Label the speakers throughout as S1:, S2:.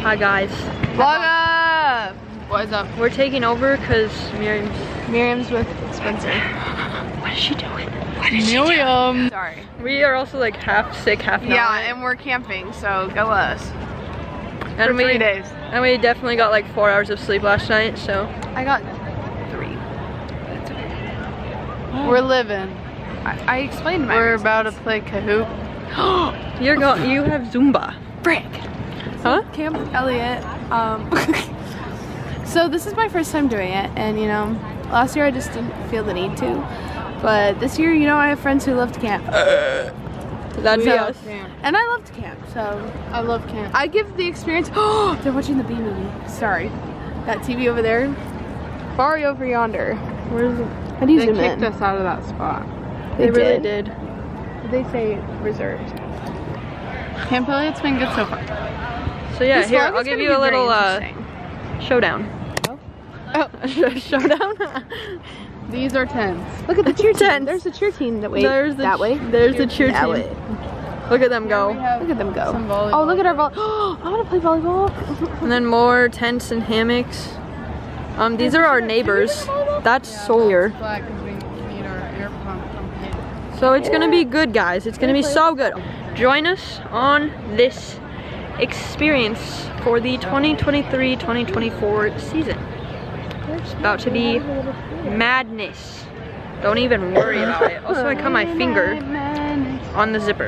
S1: Hi guys.
S2: Vlog up! What's up?
S1: We're taking over because
S2: Miriam's with Spencer.
S1: What is she doing?
S2: Miriam! Sorry.
S1: We are also like half sick, half not.
S2: Yeah, and we're camping, so go us.
S1: And
S2: For 3 days.
S1: And we definitely got like 4 hours of sleep last night, so.
S2: I got 3. That's okay. We're living. I explained my reasons. About to play Kahoot.
S1: You have Zumba.
S2: Frick.
S1: Huh?
S2: Camp Elliott. So this is my first time doing it, and you know, last year I just didn't feel the need to. But this year, you know, I have friends who love to camp.
S1: That'd be us.
S2: And I love to camp, so I love camp. I give the experience. Oh, they're watching the B movie. Sorry, that TV over there, far over yonder. Where is it? How do you zoom in? They kicked us out of that spot.
S1: They really did.
S2: They say reserved. Camp Elliott's been good so far.
S1: So yeah, here I'll give you a little showdown.
S2: Oh,
S1: showdown.
S2: These are tents. Look at the cheer team. There's the cheer team that way. There's
S1: the cheer team.
S2: Way.
S1: Look at them go.
S2: Look at them go. Oh, look at our volleyball. Oh, I want to play volleyball.
S1: And then more tents and hammocks. These are our neighbors. That's Sawyer. So it's gonna be good, guys. It's gonna be so good. Join us on this experience for the 2023-2024 season. It's about to be madness. Don't even worry about it. Also, I cut my finger on the zipper.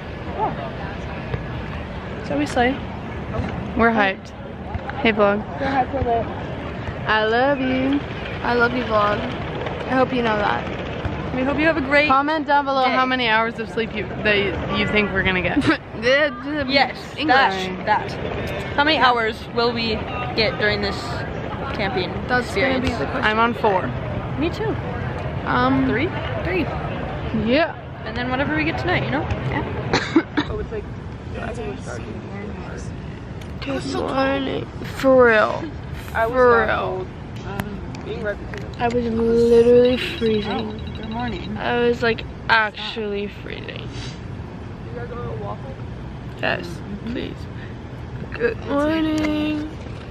S2: So we slay. We're hyped. Hey vlog.
S1: We're hyped for lit.
S2: I love you. I love you vlog. I hope you know that.
S1: We hope you have a great
S2: comment down below
S1: day.
S2: How many hours of sleep you think we're gonna get.
S1: Yes,
S2: English.
S1: that. How many hours will we get during this camping experience?
S2: Gonna be the question. I'm on 4.
S1: Me too. 3? 3.
S2: Yeah.
S1: And then whatever we get tonight, you know?
S2: Yeah. Oh, it's like good morning. For real. For real. I was literally freezing.
S1: Good morning.
S2: I was like actually freezing.
S1: You gotta go to a waffle?
S2: Yes, please. Good morning.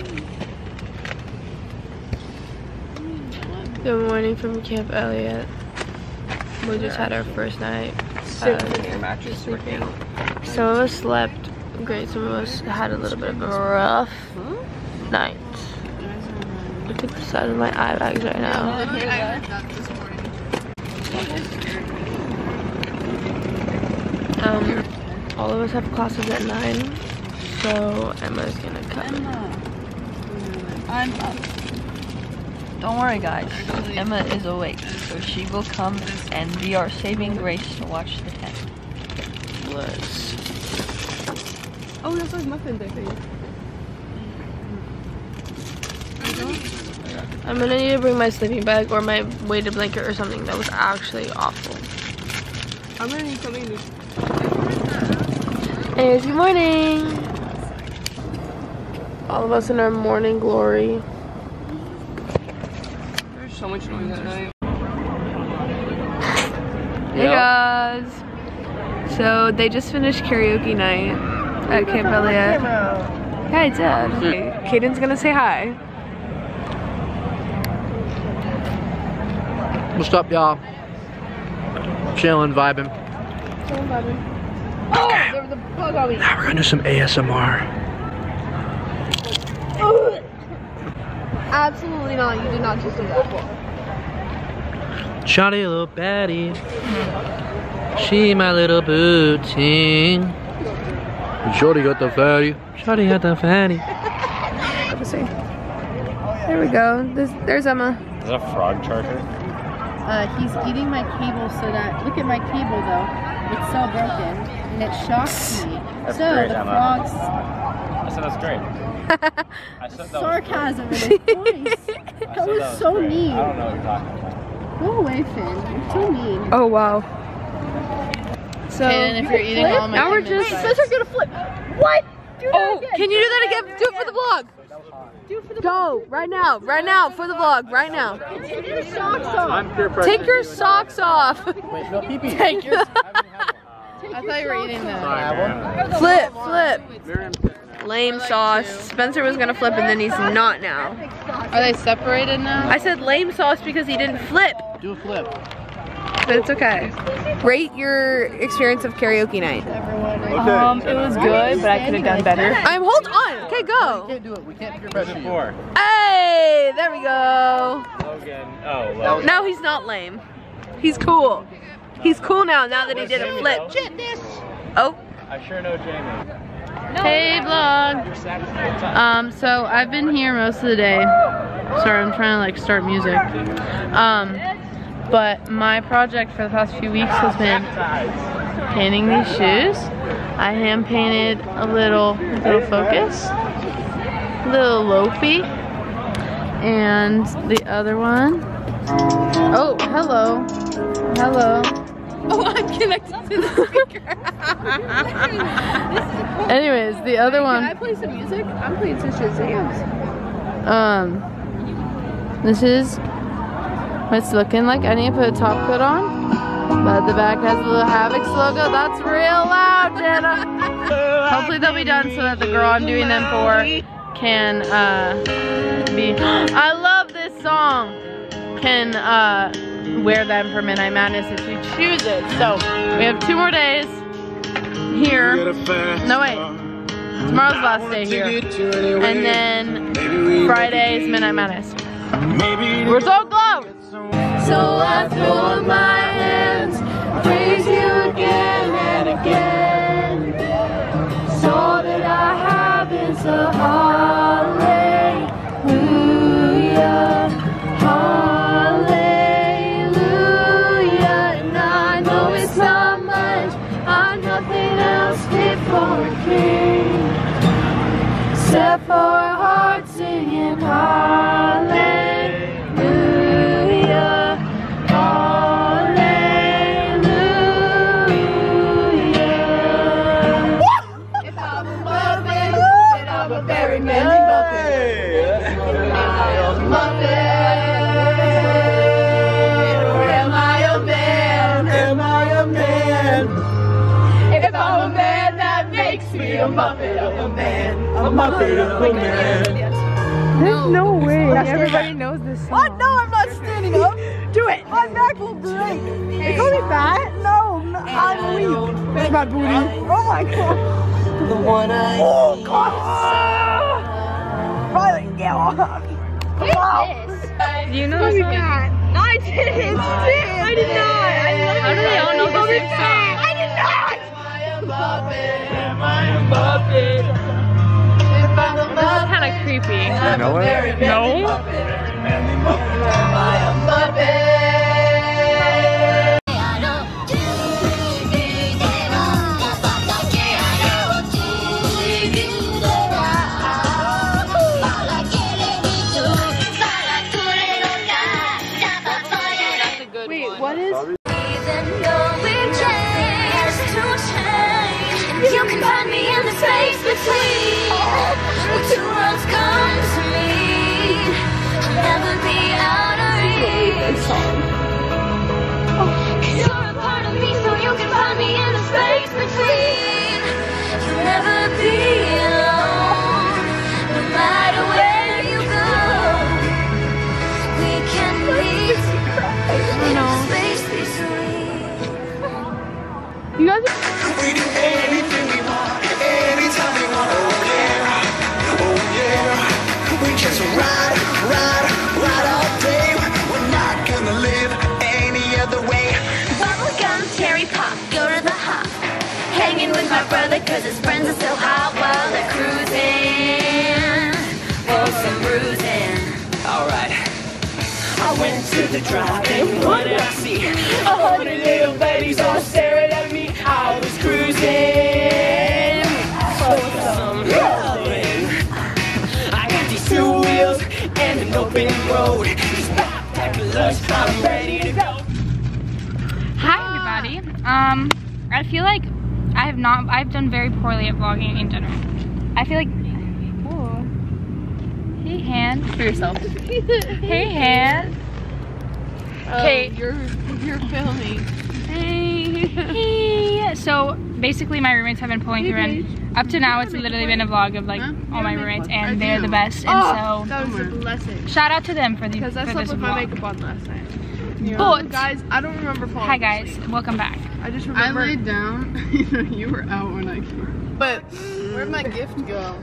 S2: Good morning from Camp Elliott. We just had our first night.
S1: Sleeping.
S2: Some of us slept great, some of us had a little bit of a rough night. Look at the size of my eye bags right now. All of us have classes at 9, so Emma's gonna come.
S1: I'm up. Don't worry guys, Emma is awake, so she will come and be our saving grace to watch the tent.
S2: Let's... Oh, that's like muffins, I think. I'm gonna need to bring my sleeping bag or my weighted blanket or something. That was actually awful. I'm gonna need something to... Anyways, good morning! All of us in our morning glory. There's so much noise at night. Hey guys! So they just finished karaoke night at Camp Elliott. Yeah, I did. Caden's gonna say hi.
S3: What's up, y'all? Chilling, vibing.
S2: Okay. Oh, there was a bug on me.
S3: Now we're gonna do some ASMR.
S2: Absolutely not. You did not just do that.
S3: Shawty little baddie. She my little booty. Shorty got the fatty. Shorty got the fatty.
S2: Let's see. There we go. There's Emma.
S4: Is that a frog charger?
S5: He's eating my cable so that, look at my cable though, it's so broken and it shocks me.
S4: That's
S5: so
S4: great,
S5: the
S4: Emma.
S5: frogs,
S4: I said that's great. I said that
S5: sarcasm in his voice. That was so mean.
S4: I don't know what you're talking about.
S5: Go away, Finn. You're too mean.
S1: Oh wow.
S2: So
S5: And if you're eating all my
S2: now we're just...
S5: Spencer's gonna flip. What? Do that
S2: Oh,
S5: again.
S2: can you do that again? Do it for the vlog.
S5: Do it for the
S2: Go, right now, for the vlog, right now.
S5: Take your socks off.
S2: Take your socks off.
S3: Wait, no pee-pee.
S2: Take your...
S5: I thought you were eating that.
S2: Flip, flip.
S1: lame sauce. Spencer was gonna flip and then he's not now.
S2: Are they separated now?
S1: I said lame sauce because he didn't flip.
S3: Do a flip.
S1: But it's okay. Rate your experience of karaoke night.
S2: It was good, but I could have done better.
S1: Hold on. Okay, go.
S3: We can't do it. We can't figure out
S4: Four.
S1: Hey, there we go.
S4: Logan. Oh, Logan.
S1: Now he's not lame. He's cool. He's cool now that he did a flip. Oh.
S4: I sure know Jamie.
S2: Hey vlog. So I've been here most of the day. Sorry, I'm trying to like start music. But my project for the past few weeks has been painting these shoes. I hand painted a little Focus, little Lopi, and the other one. Oh, hello. Hello. Oh, I'm connected to the speaker. Anyways, the other one.
S5: Can I play some music? I'm playing some Shazams.
S2: This is what it's looking like. I need to put a top coat on, but the back has a little Havix logo. That's real loud, Jenna. Hopefully they'll be done so that the girl I'm doing them for can be. I love this song. Can wear them for Midnight Madness if she chooses. So we have 2 more days here. No wait, tomorrow's the last day here, and then Friday is Midnight Madness. We're so close. So I throw up my hands, praise you again and again. So that I have is a hallelujah, hallelujah. And I know it's not much, I'm nothing else fit for a king, except for a heart singing hallelujah. A Muppet of a man, a Muppet of a man.
S1: There's no way.
S2: Everybody knows this song.
S1: Oh no, I'm not standing up. Do it. My back will break. They call me fat? No, I'm weak. There's my booty. Oh my god.
S6: The one I
S1: Oh god. Riley, get off.
S2: Do you know this song?
S1: No, I didn't. I did not.
S2: How do they all know the same song?
S1: I did not.
S2: This is kind of creepy.
S3: You know it?
S2: No?
S1: Wait, what is?
S7: You can find me in the space between where 2 worlds come to meet. I'll never be out of reach. 'Cause you're a part of me, so you can find me in the space between. You'll never be alone, no matter where you go. We can meet in the space between.
S2: You guys are
S6: We do anything we want, anytime we want. Oh yeah, oh yeah. We just ride all day. We're not gonna live any other way.
S7: Bubblegum, cherry pop, go to the hop. Hanging with my brother cause his friends are so hot while they're cruising. Oh, some bruising.
S6: Alright. I went to the drive-in, what did I see? 100 little babies all staring at me. I was cruising for some loving. I got these 2 wheels and an open road. Just backpack of lunch, I'm ready to go.
S8: Hi everybody. I feel like I've done very poorly at vlogging in general. I feel like, whoa. Hey Han.
S2: for yourself.
S8: Hey Han. Okay.
S2: You're filming.
S8: Hey. So basically my roommates have been pulling through, and up to now it's literally been a vlog of like all my roommates, and they're the best. And so
S2: that was a blessing.
S8: shout out to them for the
S2: Because I slept with my makeup on last night.
S8: But
S2: guys, I don't remember falling.
S8: hi guys, welcome back.
S2: I just remember.
S9: I laid down. You were out when I came.
S2: But
S9: Where'd my gift go?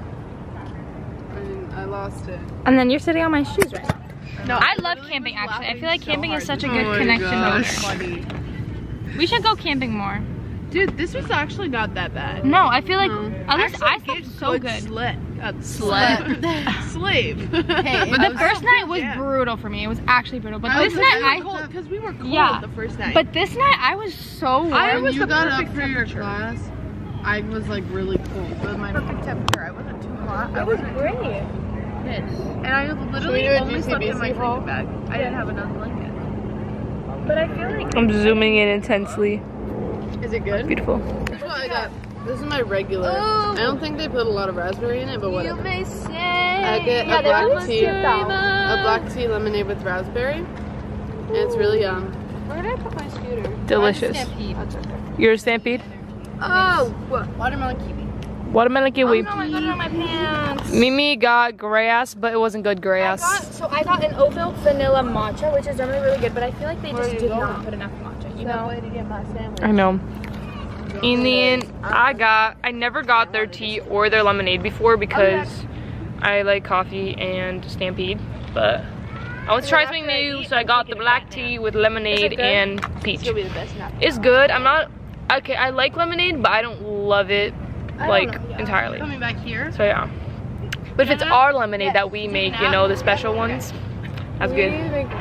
S9: I lost it.
S8: And then you're sitting on my shoes right now.
S2: no,
S8: I love camping actually. I feel like camping is such a good connection builder. We should go camping more.
S2: Dude, this was actually not that bad.
S8: No, I feel like at least I
S2: Actually,
S8: slept so good.
S2: Sleep. Hey,
S8: But the first night was brutal for me. It was actually brutal. But this night
S2: because we were cold
S8: Yeah.
S2: the first night.
S8: But this night I was so warm.
S2: I was
S9: When you
S2: the
S9: got up
S2: perfect
S9: for your
S2: temperature.
S9: class, I was like really cold. But my
S2: perfect temperature. I wasn't too hot.
S8: It was great.
S2: And I literally
S9: do a
S2: only slept in my
S9: GCBC haul?
S2: sleeping bag. I didn't have another blanket.
S8: But I feel like
S1: I'm zooming in intensely.
S9: Is it good?
S1: Beautiful.
S9: That's what I got. This is my regular. I don't think they put a lot of raspberry in it, but whatever.
S2: may say.
S9: I get a black tea lemonade with raspberry, and it's really yum.
S2: Where did I put my scooter?
S1: Delicious. You're a Stampede?
S2: Oh,
S9: Watermelon kiwi.
S1: Watermelon kiwi.
S8: I got it on my pants.
S1: Mimi got grass, but it wasn't good grass.
S8: I got an oat milk vanilla matcha, which is normally really good, but I feel like they just did not put enough matcha, you know?
S2: to get my sandwich.
S1: I know. In the end, I never got their tea or their lemonade before because I like coffee and Stampede, but I want to try something new, so I got the black tea with lemonade and peach.
S2: It'll be the best nap.
S1: It's good. Okay, I like lemonade, but I don't love it like entirely.
S9: Coming back here.
S1: So yeah. But if it's our lemonade that we make, you know, the special ones, that's good.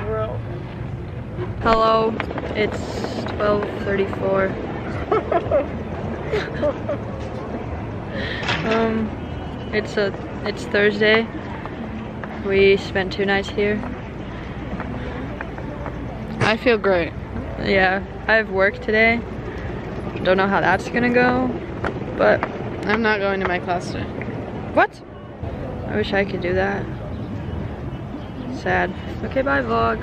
S1: Hello, it's 12:34. It's Thursday. We spent 2 nights here.
S9: I feel great.
S1: Yeah, I have work today. Don't know how that's gonna go, but
S9: I'm not going to my class today.
S1: what? I wish I could do that. Sad. Okay, bye vlog.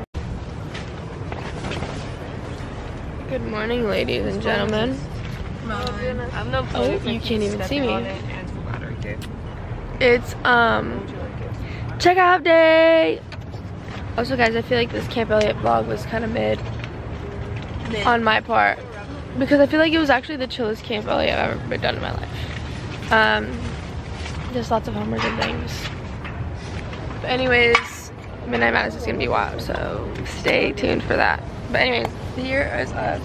S1: Good morning, ladies and gentlemen. Oh, you can't even see me. It's checkout day. Also, guys, I feel like this Camp Elliott vlog was kind of mid on my part because I feel like it was actually the chillest Camp Elliott I've ever done in my life. There's lots of homework and things. But anyways, Midnight Madness is gonna be wild, so stay tuned for that. But anyways, here is us.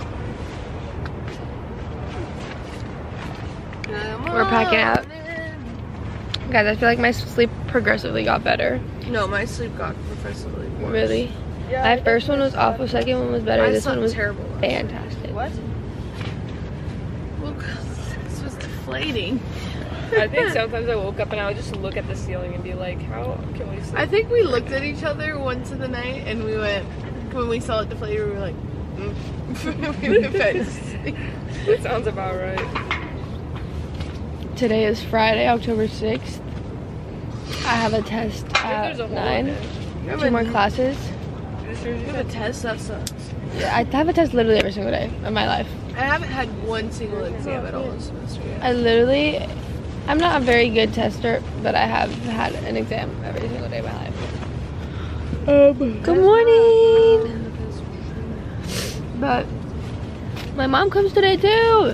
S1: We're packing out. Guys, I feel like my sleep progressively got better.
S2: No, my sleep got progressively worse.
S1: Really? My first one was awful, second one was better, this one was
S2: terrible.
S1: fantastic.
S2: What? Well, this was deflating.
S1: I think sometimes I woke up and I would just look at the ceiling and be like, how can we sleep?
S2: I think we looked at each other once in the night and we went, when we saw it deflated, we were like, we went back to sleep.
S1: That sounds about right. Today is Friday, October 6th. I have a test at 9. 2 more classes.
S2: You have a test? That sucks.
S1: Yeah, I have a test literally every single day of my life.
S2: I haven't had one single exam at all this semester yet.
S1: I'm not a very good tester, but I have had an exam every single day of my life. Good morning! But my mom comes today too!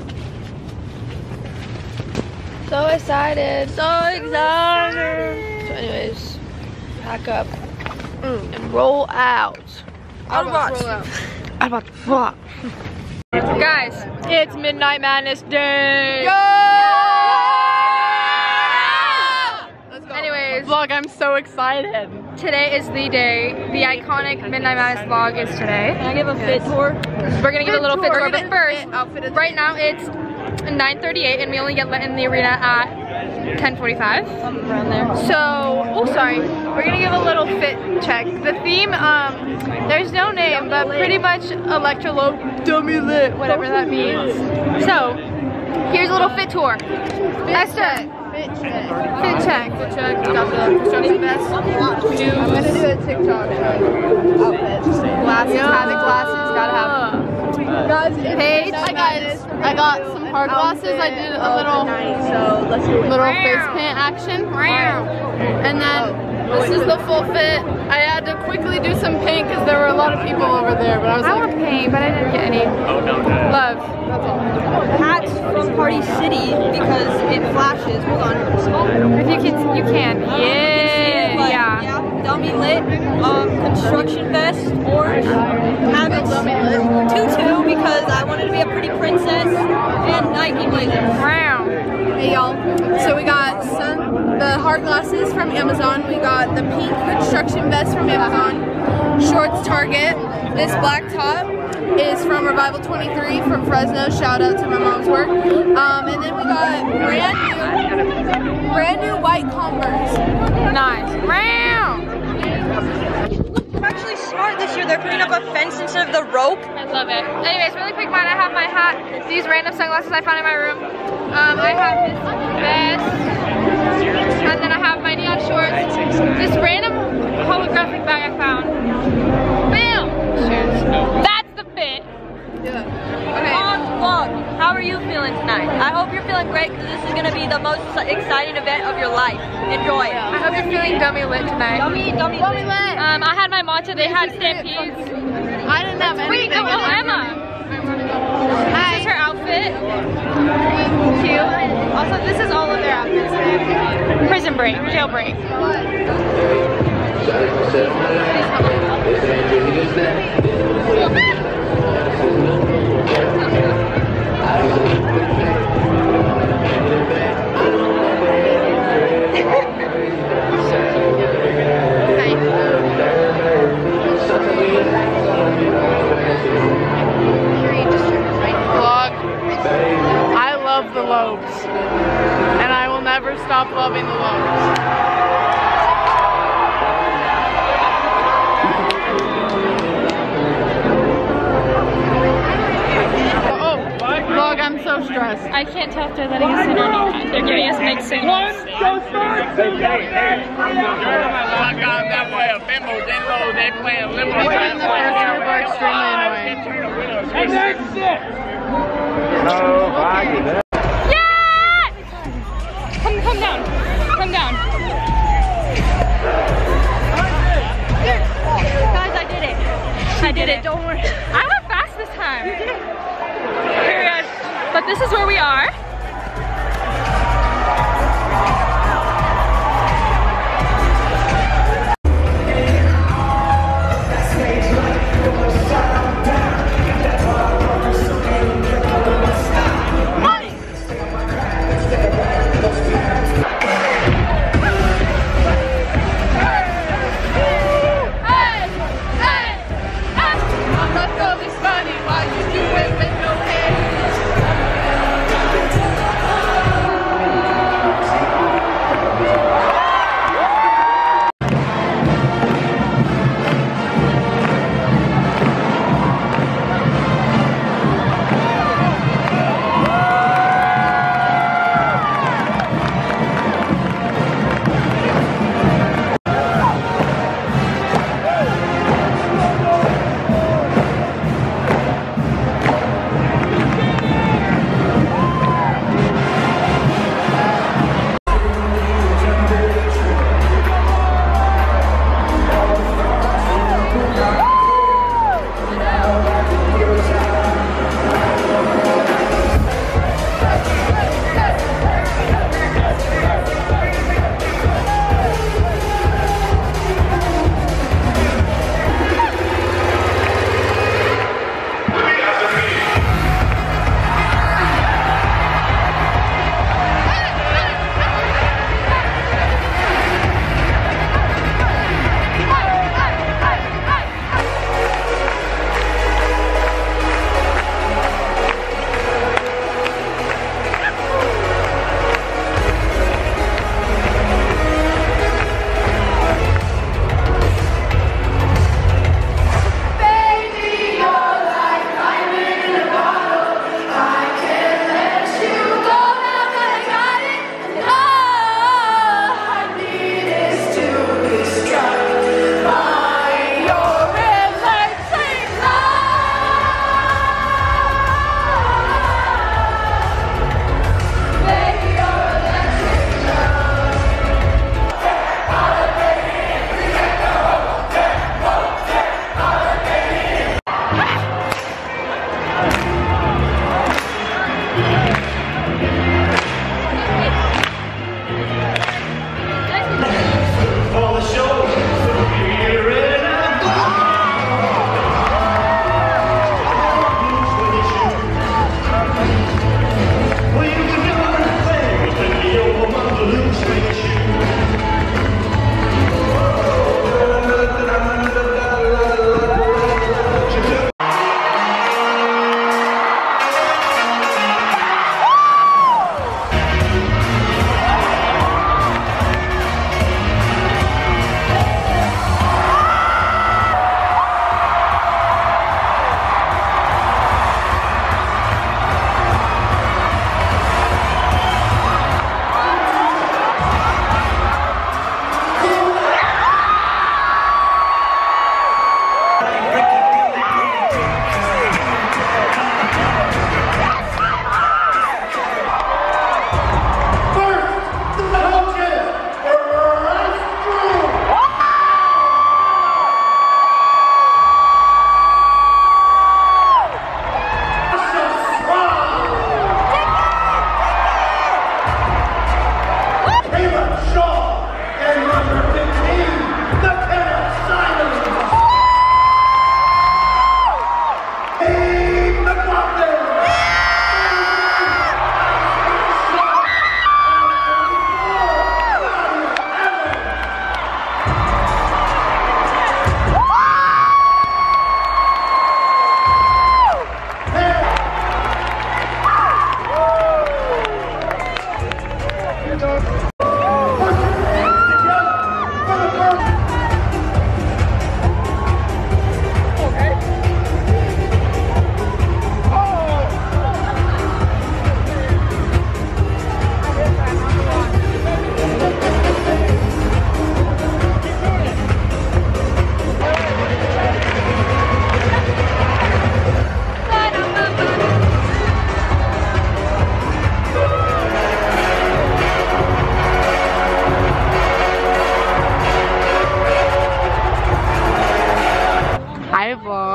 S1: So excited! So excited! So anyways, pack up and roll out. Guys, it's Midnight Madness Day! Anyways,
S9: Vlog, I'm so excited.
S1: today is the day. The iconic Midnight Madness vlog is today. Can I give a fit tour? We're gonna give a little fit tour, but first, right now it's 9:38 and we only get let in the arena at 10:45. Around there. So, oh sorry, we're gonna give a little fit check. The theme, there's no name, but pretty much electrolope, dummy lit, whatever that means. So, here's a little fit tour. Esther,
S2: Fit check. Fit check. Got the construction vest. I'm gonna do a TikTok outfit. Glasses. Have the glasses. Gotta have them. Guys, Paige. Hi guys. I got some hard glasses. I did a little face paint action. And then this is the full fit. I had to quickly do some paint because there were a lot of people over there. But I want paint, but I didn't get any.
S4: Oh no.
S2: Love. That's all.
S1: Hats from Party City because it flashes. Hold on.
S2: If you can, you can. Yeah.
S1: Dummy lit. Construction vest. Orange. Habits. Tutu because I wanted to be a pretty princess. And Nike blazer.
S2: Brown. Hey y'all. So we got the hard glasses from Amazon. We got the pink construction vest from Amazon. Shorts Target. This black top is from Revival 23 from Fresno. Shout out to my mom's work. And then we got brand new white Converse. Nice. Round.
S1: I'm actually smart this year. They're putting up a fence instead of the rope.
S2: I love it. Anyways, really quick, I have my hat. These random sunglasses I found in my room. I have this vest. And then I have my neon shorts. This random holographic bag I found. Bam! That's the fit.
S1: Okay. Vlog, how are you feeling tonight? I hope you're feeling great because this is going to be the most exciting event of your life. Enjoy.
S2: I hope you're feeling dummy lit tonight.
S1: Dummy lit.
S2: I had my matcha. They had stampedes. I didn't have anything. Wait, no, Emma. This is her outfit. Cute. Also, this is all of their outfits. Prison break, jailbreak. Vlog. I love the Lobes, and I will never stop loving the Lobes. Vlog, I'm so stressed. I can't tell if they're letting us in or not. They're giving us mixed signals.
S4: That way, a bimbo, they play a limbo.
S2: And the first group are extremely annoying.
S4: And that's it!
S2: Yes! Come down. Come down.
S1: Guys, I did it. I did it, don't worry.
S2: I went fast this time. Period. But this is where we are.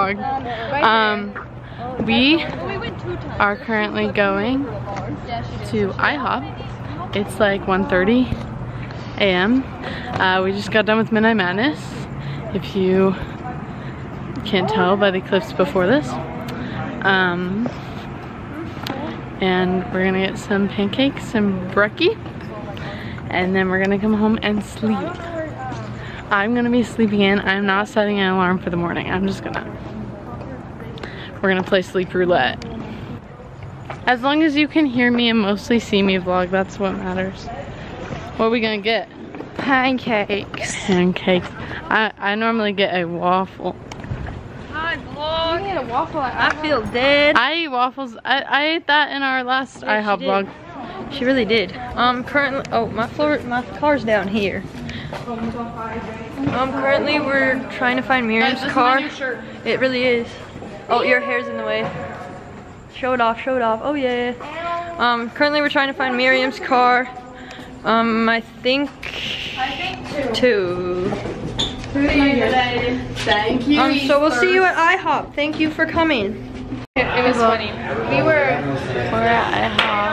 S9: vlog. We are currently going to IHOP. It's like 1:30 a.m. We just got done with Midnight Madness, if you can't tell by the clips before this. And we're gonna get some pancakes and brekkie, and then we're gonna come home and sleep. I'm gonna be sleeping in. I'm not setting an alarm for the morning. We're gonna play sleep roulette. As long as you can hear me and mostly see me vlog, that's what matters. What are we gonna get?
S1: Pancakes.
S9: Pancakes. I normally get a waffle.
S1: Hi vlog. You get a waffle. I feel dead.
S9: I eat waffles. I ate that in our last IHOP vlog.
S1: She really did. Currently, oh, my car's down here. Currently we're trying to find Miriam's car. It really is. Oh, your hair's in the way. Show it off, show it off. Oh yeah. Currently we're trying to find Miriam's car. I think two.
S9: Thank you.
S1: So we'll see you at IHOP. Thank you for coming.
S8: It was funny.
S9: We're at IHOP.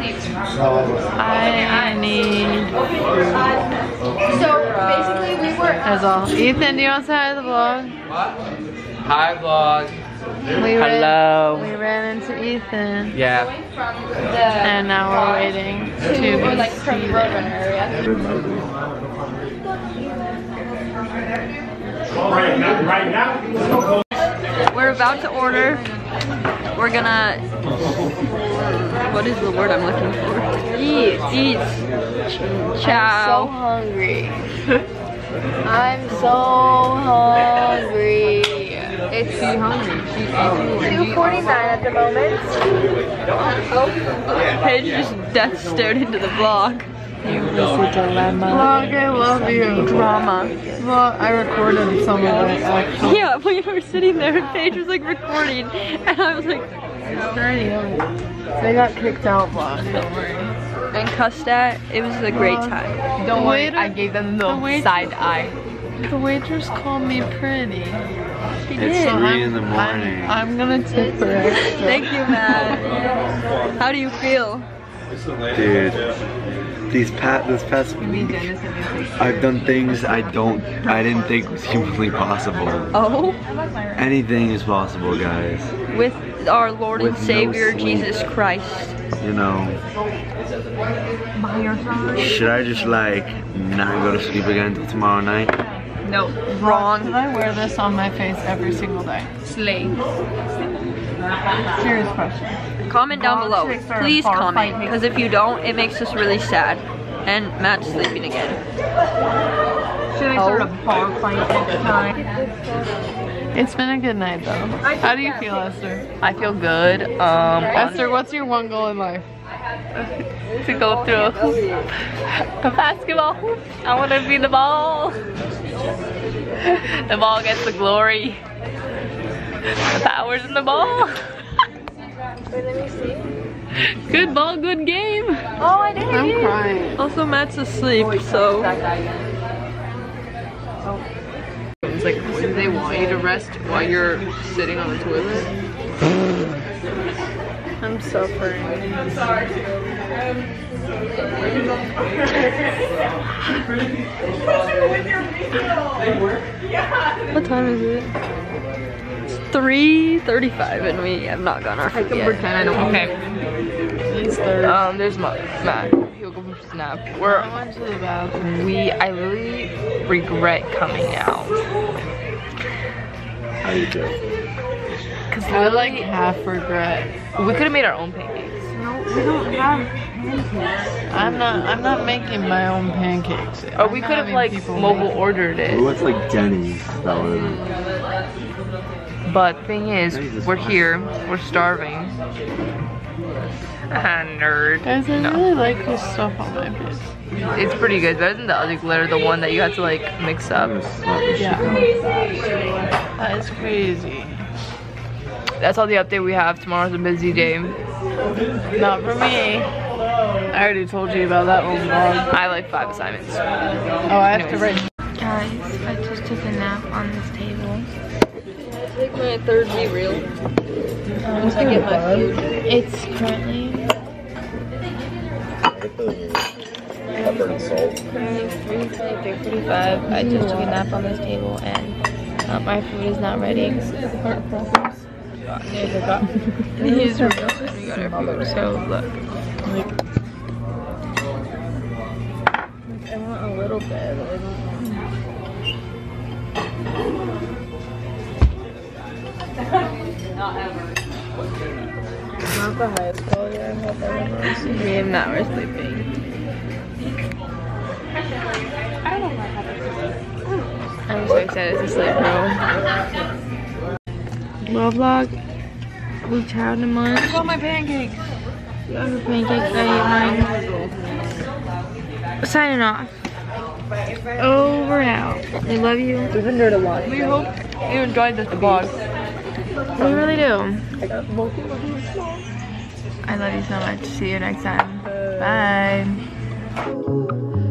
S9: I need food.
S5: So basically we were.
S9: That's all. Ethan, do you want to say hi to the vlog?
S3: Hi vlog. Hello.
S9: We ran into Ethan.
S3: Yeah.
S9: And now we're waiting to be seated.
S4: Right now.
S1: We're about to order. We're gonna, what is the word I'm looking for? Eat. Chow.
S5: So hungry. I'm so hungry.
S1: It's too hungry.
S5: 2:49 at the moment.
S1: Paige just death stared into the vlog.
S9: Vlog, I love you.
S1: Drama.
S9: Vlog, I recorded some of it actually.
S1: Yeah, we were sitting there and Paige was like recording and I was like,
S9: They got kicked out, vlog. Don't worry.
S1: and cussed at. It was a great time.
S9: Don't worry, I gave them the side eye. The waitress called me pretty.
S1: She
S10: It's
S1: did.
S10: 3 in the morning.
S9: I'm gonna tip her extra.
S1: Thank you, Matt. How do you feel?
S10: Dude, this past week, I've done things I didn't think was humanly possible.
S1: Oh?
S10: Anything is possible, guys.
S1: With our Lord and
S10: With no
S1: Savior,
S10: sleep.
S1: Jesus Christ.
S10: You know. Should I just like not go to sleep again until tomorrow night?
S1: No, wrong.
S9: Can I wear this on my face every single day?
S1: Slay.
S9: Serious question.
S1: Comment down below. Please comment, because if you don't, it makes us really sad. And Matt's sleeping again.
S8: Should I start a bar fight next time?
S9: It's been a good night though. How do you feel, Esther?
S11: I feel good.
S9: Esther, what's your one goal in life?
S11: To go through a basketball hoop. I want to be the ball. The ball gets the glory. The power's in the ball.
S5: Wait, let me see.
S11: Good ball, good game.
S5: Oh, I did.
S9: I'm crying.
S1: Also, Matt's asleep, so.
S9: It's like, do they want you to rest while you're sitting on the toilet? I'm suffering.
S1: What time is it? It's 3:35 and we have not gotten our food yet.
S11: Pretend I don't. Okay. There's Matt. He'll go for a nap.
S9: I went to the bathroom.
S11: I really regret coming out.
S10: How you do?
S11: Cause
S9: I like half regret.
S11: we could have made our own pancakes.
S1: No, we don't have pancakes.
S9: I'm not making my own pancakes.
S11: Or we could have like mobile ordered it.
S10: Well, it's like Denny's. That would.
S11: But the thing is, we're here, we're starving. Nerd.
S9: Guys, I really like this stuff on my face.
S11: It's pretty good. Better than the other glitter, the one that you had to like mix up.
S9: Yeah. That is crazy.
S11: That's all the update we have. Tomorrow's a busy day.
S9: Not for me. I already told you about that one vlog.
S11: I have like 5 assignments.
S9: Oh, I have to write.
S8: Guys, I just took a nap on this table.
S1: take my third be real. Once I get my food.
S9: It's currently
S4: Pepper and salt.
S9: 3:45. I just took a nap on this table and my food is not ready. He's real. We got our food. So look. I want a little bit. I
S1: Not ever.
S9: not the highest quality I have ever seen. Me and Matt were sleeping. I'm so excited to sleep, bro. Well, vlog. We chowed in mine.
S1: I got my pancakes.
S9: You got your pancakes. I ate mine. Signing off. Over and out. We love you.
S2: We've been doing a lot.
S1: We hope you enjoyed this vlog.
S9: We really do. I love you so much. See you next time. Bye.